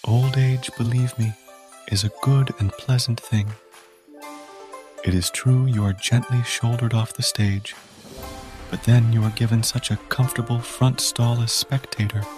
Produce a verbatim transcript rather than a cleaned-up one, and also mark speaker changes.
Speaker 1: Old age, believe me, is a good and pleasant thing. It is true you are gently shouldered off the stage, but then you are given such a comfortable front stall as spectator